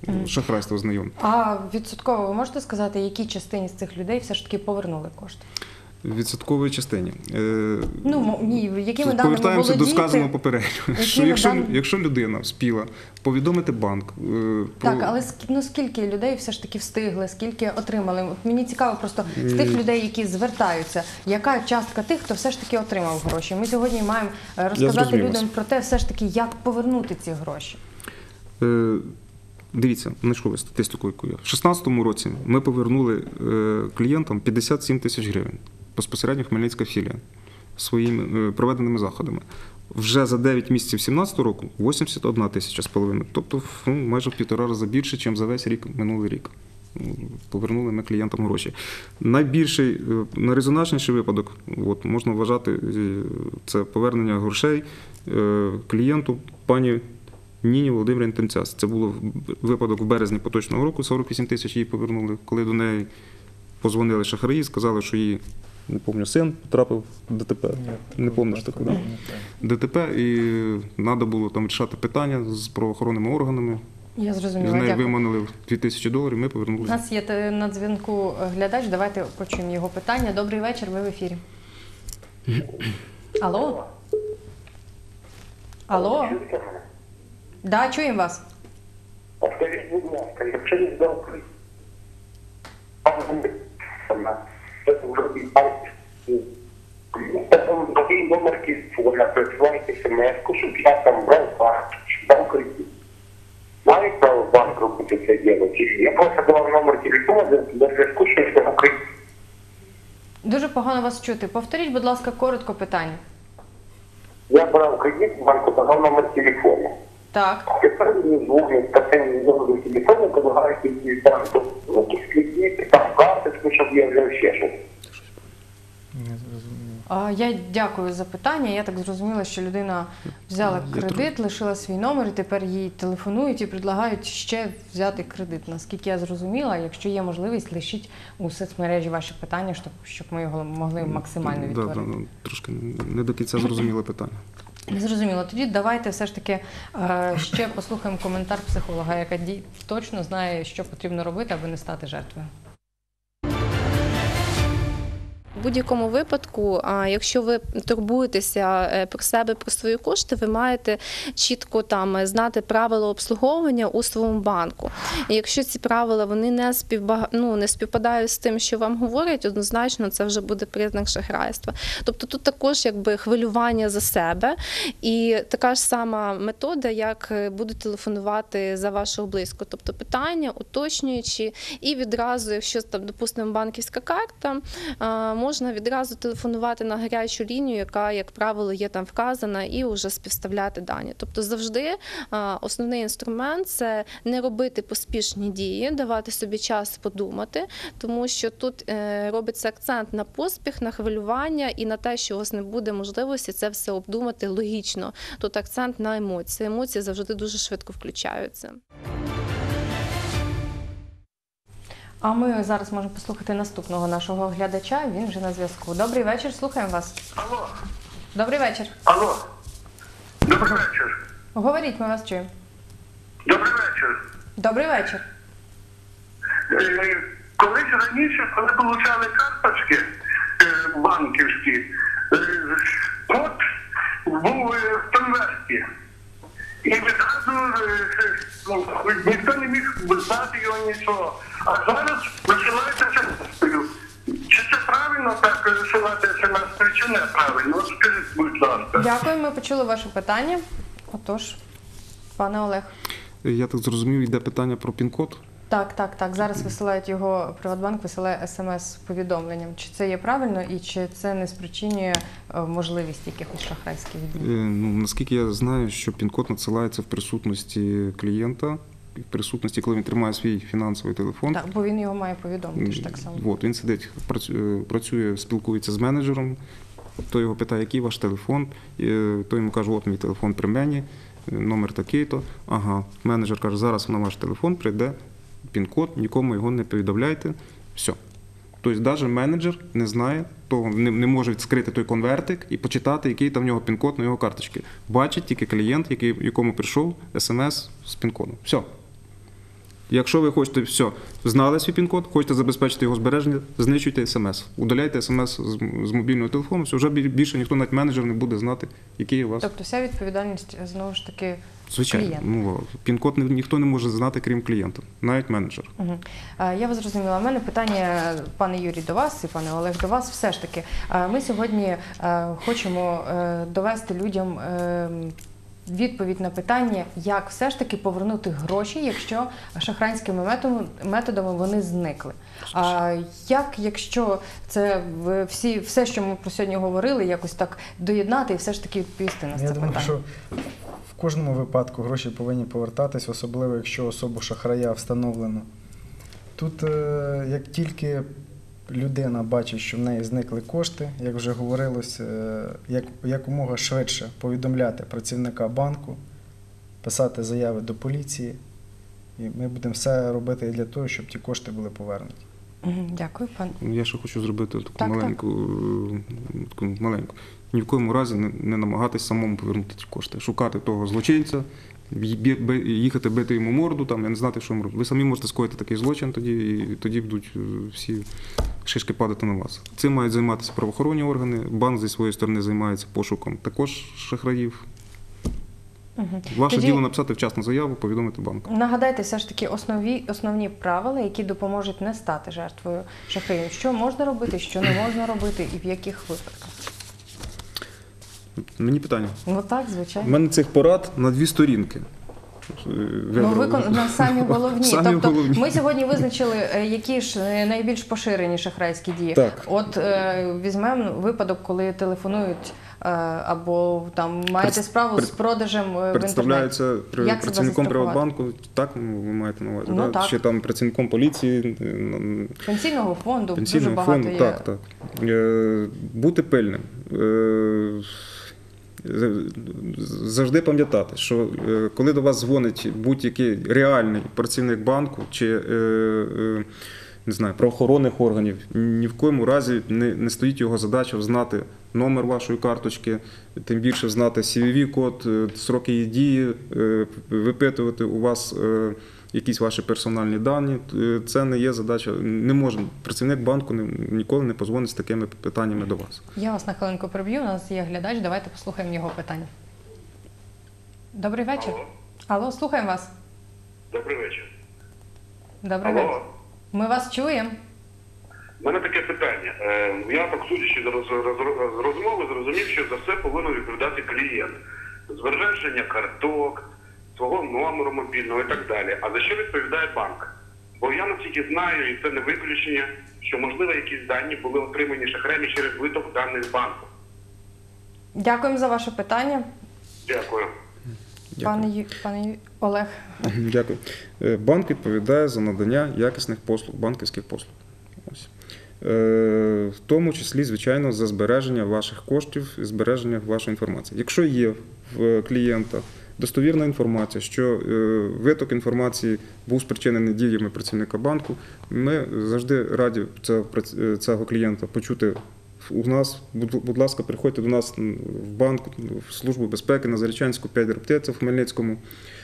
шахрайства знайомі. А відсотково ви можете сказати, якій частині з цих людей все ж таки повернули кошти? В відсотковій частині. Е, Ну, мо- ні, якими даними Повертаємося до володієте? сказаного попередньо, Якими що якщо, даними? якщо людина вспіла повідомити банк, е, про- Так, але ск- ну, скільки людей все ж таки встигли, скільки отримали? От мені цікаво просто з тих людей, які звертаються, яка частка тих, хто все ж таки отримав гроші? Ми сьогодні маємо е, розказати зрозумів людям вас. про те, все ж таки, як повернути ці гроші. Е, Дивіться, знайшов я статистику, яку я. В шістнадцятому році ми повернули е, клієнтам п'ятдесят сім тисяч гривень, безпосередньо Хмельницька філія, своїми е, проведеними заходами. Вже за дев'ять місяців сімнадцятого року вісімдесят одна тисяча з половиною, тобто ну, майже в півтора рази більше, ніж за весь рік, минулий рік. Повернули ми клієнтам гроші. Найбільший, е, найрезонансніший випадок, от, можна вважати, е, це повернення грошей е, клієнту пані Ніні Володимирівні Тимцяс. Це було випадок в березні поточного року, сорок вісім тисяч їй повернули, коли до неї позвонили шахраї, сказали, що її, не пам'ятаю, син потрапив в ДТП. Не пам'ятаєш такого, да? ДТП, і треба було там рішати питання з правоохоронними органами. Я З зрозуміла, неї дякую. виманили дві тисячі доларів, ми У повернули. нас є те- на дзвінку глядач, давайте почуємо його питання. Добрий вечір, ви в ефірі. Алло? Алло? Да, чуємо вас. А скажіть, будь ласка, якщо не здав такий номер телефона, присилайте смс-ку, щоб я там брав банк, щоб дав кредит. Має право банк робити це діло? Чи я просто давав номер телефона для зв'язку, що я дав кредит? Дуже погано вас чути. Повторіть, будь ласка, коротко питання. Я брав кредит в банку, давав номер телефона. Так. Тепер мені дзвонять та це мені номер телефону, предлагають якісь банку, якісь кредити, там карточку, щоб я взяв ще щось. А, Я дякую за питання. Я так зрозуміла, що людина взяла Я кредит, лишила свій номер, і тепер їй телефонують і предлагають ще взяти кредит. Наскільки я зрозуміла, якщо є можливість, лишіть у соцмережі ваші питання, щоб, щоб ми його могли максимально Да, відтворити. да, ну, трошки не до кінця зрозуміле питання. Зрозуміло. Тоді давайте все ж таки е, ще послухаємо коментар психолога, яка ді- точно знає, що потрібно робити, аби не стати жертвою. В будь-якому випадку, а, якщо ви турбуєтеся е, про себе, про свої кошти, ви маєте чітко там знати правила обслуговування у своєму банку. І якщо ці правила вони не співба... ну, не співпадають з тим, що вам говорять, однозначно це вже буде признак шахрайства. Тобто тут також якби хвилювання за себе і така ж сама метода, як будуть телефонувати за вашого близького. Тобто питання, уточнюючи, і відразу, якщо там, допустимо, банківська карта, а, можна відразу телефонувати на гарячу лінію, яка, як правило, є там вказана, і вже співставляти дані. Тобто завжди а, основний інструмент – це не робити поспішні дії, давати собі час подумати, тому що тут е, робиться акцент на поспіх, на хвилювання і на те, що у вас не буде можливості це все обдумати логічно. Тут акцент на емоції. Емоції завжди дуже швидко включаються. А ми зараз можемо послухати наступного нашого глядача. Він вже на зв'язку. Добрий вечір, слухаємо вас. Алло, Добрий вечір. алло. Добрий вечір. Говоріть, ми вас чуємо. Добрий вечір. Добрий вечір. Е, Колись раніше, коли получали карточки е, банківські, е, код був е, в конверті. І відразу е, ну, ніхто не міг знати його нічого. А зараз висилається смс-ою. Чи це правильно так висилати смс-ою, чи не правильно? От скажіть, будь ласка. Дякую, ми почули ваше питання. Отож, пане Олег. Я так зрозумів, йде питання про пін-код. Так, так, так. Зараз висилають його, Приватбанк висилає смс-повідомленням. Чи це є правильно і чи це не спричинює е, можливість якихось шахрайських Е, дій? Ну, наскільки я знаю, що пін-код надсилається в присутності клієнта, в присутності, коли він тримає свій фінансовий телефон. Так, бо він його має повідомити ж так само. От, він сидить, працює, працює, спілкується з менеджером, той його питає, який ваш телефон, і той йому каже, от мій телефон при мені, номер такий-то. Ага, менеджер каже, зараз на ваш телефон прийде пін-код, нікому його не повідомляйте, все. Тобто навіть менеджер не знає, того, не, не може відкрити той конвертик і почитати, який там в нього пін-код на його карточці. Бачить тільки клієнт, який, якому прийшов смс з пін-кодом. Все. Якщо ви хочете, все, знали свій пін-код, хочете забезпечити його збереження, знищуйте смс. Удаляйте смс з, з мобільного телефону, все, вже більше ніхто, навіть менеджер, не буде знати, який у вас. Тобто вся відповідальність, знову ж таки, Звичайно, клієнта. ну, пін-код ні- ніхто не може знати, крім клієнта, навіть менеджер. Угу. Я вас зрозуміла. У мене питання, пане Юрій, до вас і пане Олег, до вас. Все ж таки, е, ми сьогодні е, хочемо е, довести людям е, відповідь на питання, як все ж таки повернути гроші, якщо шахрайськими методами, методами вони зникли. А як, якщо це в- всі, все, що ми про сьогодні говорили, якось так доєднати і все ж таки відповісти на Я це думаю, питання? що в кожному випадку гроші повинні повертатись, особливо якщо особу шахрая встановлено. Тут, е, як тільки людина бачить, що в неї зникли кошти, як вже говорилось, е, як, якомога швидше повідомляти працівника банку, писати заяви до поліції, і ми будемо все робити для того, щоб ті кошти були повернуті. Мгм. Дякую, пан. Я ще хочу зробити таку Так, маленьку, е, таку маленьку. Ні в коєму разі не, не намагатись самому повернути ці кошти. Шукати того злочинця, бі- бі- би- їхати бити йому морду, там, я не знати, що йому робити. Ви самі можете скоїти такий злочин, тоді, і тоді будуть е, всі шишки падати на вас. Цим мають займатися правоохоронні органи, банк зі своєї сторони займається пошуком також шахраїв. Мгм. Ваше Тоді- діло написати вчасно заяву, повідомити банку. Нагадайте все ж таки основні, основні правила, які допоможуть не стати жертвою шахраїв. Що можна робити, що не можна робити і в яких випадках? Мені питання. Ну так, У звичайно. мене цих порад на дві сторінки. Е, Ну, вибрали. викон... на самі головні. Самі тобто головні. ми сьогодні визначили, е, які ж е, найбільш поширені шахрайські дії. Так. От е, візьмемо випадок, коли телефонують е, або там маєте Пред- справу з пред- продажем е, в інтернеті. Представляється при- Як себе працівником застрахувати? Приватбанку, так ну, ви маєте на увазі, Ну, да? так. Чи там працівником поліції, е, ну, Пенсійного фонду дуже пенсійного багато фонду, є. так, так. Е, Бути пильним. Е, з- Завжди пам'ятати, що е, коли до вас дзвонить будь-який реальний працівник банку чи е, е, не знаю, правоохоронних органів, ні в коєму разі не, не стоїть його задача знати номер вашої карточки, тим більше знати сі ві ві-код, е, сроки її дії, е, випитувати у вас е, якісь ваші персональні дані. Е, Це не є задача. Не може працівник банку не- ніколи не позвонить з такими питаннями до вас. Я вас на хвилинку приб'ю, у нас є глядач, давайте послухаємо його питання. Добрий вечір. Алло. Алло, слухаємо вас. Добрий вечір. Добрий вечір. Алло. Ми вас чуємо. У мене таке питання. Е, Я так судячи з роз- роз- з розмови, зрозумів, що за все повинен відповідати клієнт. Збереження карток, свого номеру мобільного і так далі. А за що відповідає банк? Бо я наскільки знаю, і це не виключення, що можливо якісь дані були отримані шахраями через виток даних з банку. Дякуємо за ваше питання. Дякую. Дякую. Пане, Ю- пане Ю- Олег. Дякую. Е, Банк відповідає за надання якісних послуг, банківських послуг. Ось. Е, В тому числі, звичайно, за збереження ваших коштів і збереження вашої інформації. Якщо є в клієнта достовірна інформація, що е, виток інформації був спричинений діями працівника банку, ми завжди раді цього, прац- цього клієнта почути у нас. Будь, будь ласка, приходьте до нас в банк, в Службу безпеки на Зарічанську, п'ять дріб, це в Хмельницькому.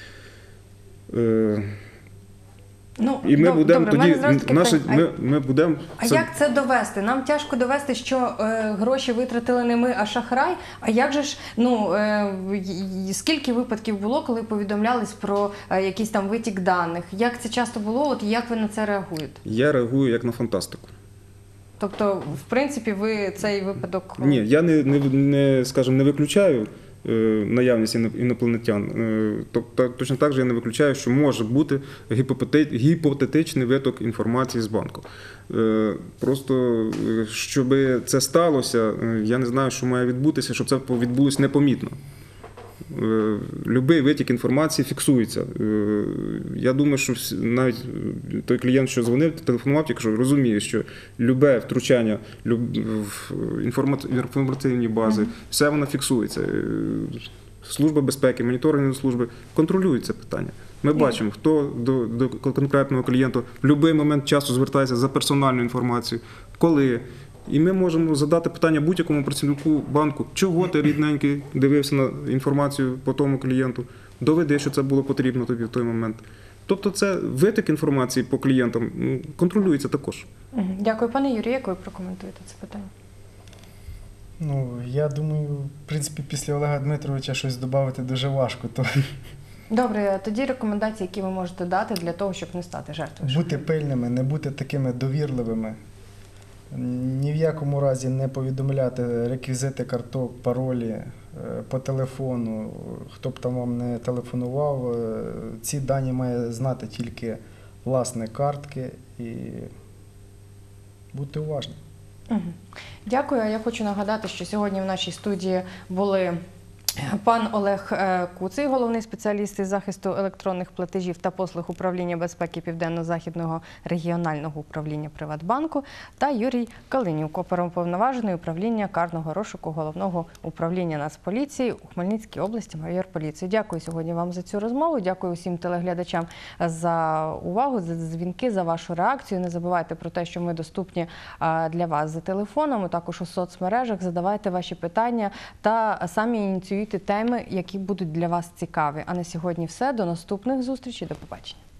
Е, Ну, І ми доб- будемо добре, в мене тоді, зразу таке наші, питання. ми, ми будемо. А це- як це довести? Нам тяжко довести, що е, гроші витратили не ми, а шахрай. А як же ж, ну е, й- й- скільки випадків було, коли повідомлялись про е, якийсь там витік даних? Як це часто було? От як ви на це реагуєте? Я реагую як на фантастику. Тобто, в принципі, ви цей випадок Ні, я не, не, не скажімо, не виключаю е, наявність іно- інопланетян. Е, тобто, точно так же я не виключаю, що може бути гіпотети- гіпотетичний виток інформації з банку. Е, просто, е, щоб це сталося, е, я не знаю, що має відбутися, щоб це відбулося непомітно. Е, Любий витік інформації фіксується. Е, Я думаю, що всі- навіть той клієнт, що дзвонив, телефонував, якщо розуміє, що любе втручання люб- в інформа- інформаційні бази, все воно фіксується. Е, Служба безпеки, моніторингові служби контролюють це питання. Ми бачимо, хто до, до конкретного клієнта в будь-який момент часу звертається за персональну інформацію, коли. І ми можемо задати питання будь-якому працівнику банку, чого ти, рідненький, дивився на інформацію по тому клієнту, доведи, що це було потрібно тобі в той момент. Тобто це витік інформації по клієнтам м, контролюється також. Мгм. Дякую, пане Юрію. Як ви прокоментуєте це питання? Ну, я думаю, в принципі, після Олега Дмитровича щось додати дуже важко. То Добре, тоді рекомендації, які ви можете дати для того, щоб не стати жертвою. бути пильними, не бути такими довірливими. Ні в якому разі не повідомляти реквізити карток, паролі е, по телефону. Хто б там вам не телефонував, е, ці дані має знати тільки власник картки і бути уважним. Мгм. Дякую. А я хочу нагадати, що сьогодні в нашій студії були пан Олег е, Куций, головний спеціаліст із захисту електронних платежів та послуг управління безпеки Південно-Західного регіонального управління Приватбанку, та Юрій Калинюк, оперуповноважений управління карного розшуку Головного управління Нацполіції у Хмельницькій області, майор поліції. Дякую сьогодні вам за цю розмову. Дякую усім телеглядачам за увагу, за дзвінки, за вашу реакцію. Не забувайте про те, що ми доступні а, для вас за телефоном, також у соцмережах. Задавайте ваші питання та самі ініціюйте теми, які будуть для вас цікаві. А на сьогодні все. До наступних зустрічей. До побачення.